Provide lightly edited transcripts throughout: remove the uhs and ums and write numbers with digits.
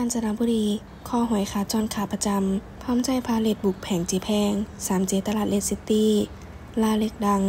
ญจนบุรีคอหวยขาจรขาประจำพร้อมใจพาเลทบุกแผงเจแพง 3J ตลาดเลดซิตี้ลาเล็กดัง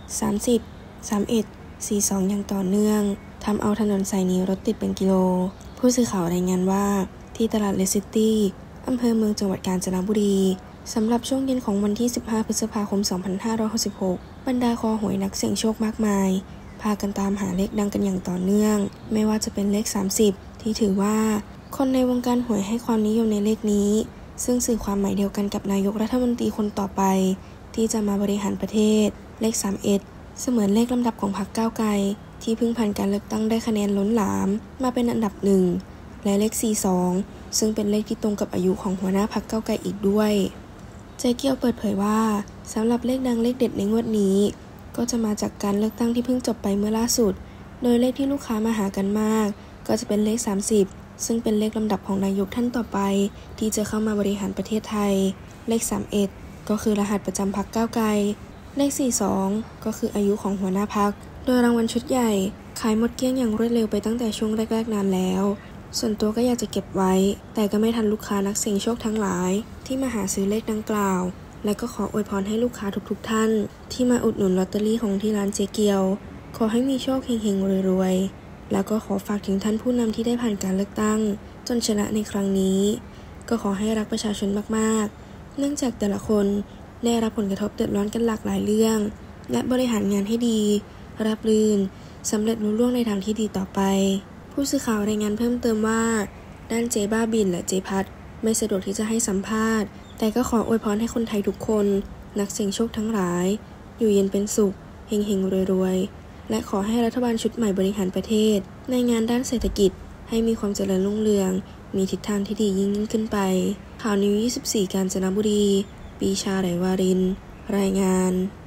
30 31 42อย่างต่อเนื่องทำเอาถนนสายนี้รถติดเป็นกิโลผู้สื่อข่าวรายงานว่าที่ตลาดเลดซิตี้อำเภอเมืองจังหวัดกาญจนบุรีสำหรับช่วงเย็นของวันที่15พฤษภาคม2566บรรดาคอหวยนักเสี่ยงโชคมากมายพากันตามหาเลขดังกันอย่างต่อเนื่องไม่ว่าจะเป็นเลข30ที่ถือว่าคนในวงการหวยให้ความนิยมในเลขนี้ซึ่งสื่อความหมายเดียวกันกับนายกรัฐมนตรีคนต่อไปที่จะมาบริหารประเทศเลข31เสมือนเลขลำดับของพรรคก้าวไกลที่เพิ่งผ่านการเลือกตั้งได้คะแนนล้นหลามมาเป็นอันดับ1และเลข42ซึ่งเป็นเลขที่ตรงกับอายุของหัวหน้าพรรคก้าวไกลอีกด้วยเจ๊เกียวเปิดเผยว่าสำหรับเลขดังเลขเด็ดในงวดนี้ก็จะมาจากการเลือกตั้งที่เพิ่งจบไปเมื่อล่าสุดโดยเลขที่ลูกค้ามาหากันมากก็จะเป็นเลข30ซึ่งเป็นเลขลำดับของนายกท่านต่อไปที่จะเข้ามาบริหารประเทศไทยเลข31ก็คือรหัสประจำพรรคก้าวไกลเลข42ก็คืออายุของหัวหน้าพรรคโดยรางวัลชุดใหญ่ขายหมดเกลี้ยงอย่างรวดเร็วไปตั้งแต่ช่วงแรกๆนานแล้วส่วนตัวก็อยากจะเก็บไว้แต่ก็ไม่ทันลูกค้านักเสี่ยงโชคทั้งหลายที่มาหาซื้อเลขดังกล่าวและก็ขออวยพรให้ลูกค้าทุกท่านที่มาอุดหนุนลอตเตอรี่ของที่ร้านเจ๊เกียวขอให้มีโชคเฮงๆรวยๆแล้วก็ขอฝากถึงท่านผู้นำที่ได้ผ่านการเลือกตั้งจนชนะในครั้งนี้ก็ขอให้รักประชาชนมากๆเนื่องจากแต่ละคนได้รับผลกระทบเดือดร้อนกันหลากหลายเรื่องและบริหารงานให้ดีราบรื่นสำเร็จลุล่วงในทางที่ดีต่อไปผู้สื่อข่าวรายงานเพิ่มเติมว่าด้านเจ๊บ้าบินและเจ๊พัดไม่สะดวกที่จะให้สัมภาษณ์แต่ก็ขออวยพรให้คนไทยทุกคนนักเสี่ยงโชคทั้งหลายอยู่เย็นเป็นสุขเฮงๆรวยๆและขอให้รัฐบาลชุดใหม่บริหารประเทศในงานด้านเศรษฐกิจให้มีความเจริญรุ่งเรืองมีทิศทางที่ดียิ่งขึ้นไปข่าวนิว24กาญจนบุรีปีชาไหลวารินรายงาน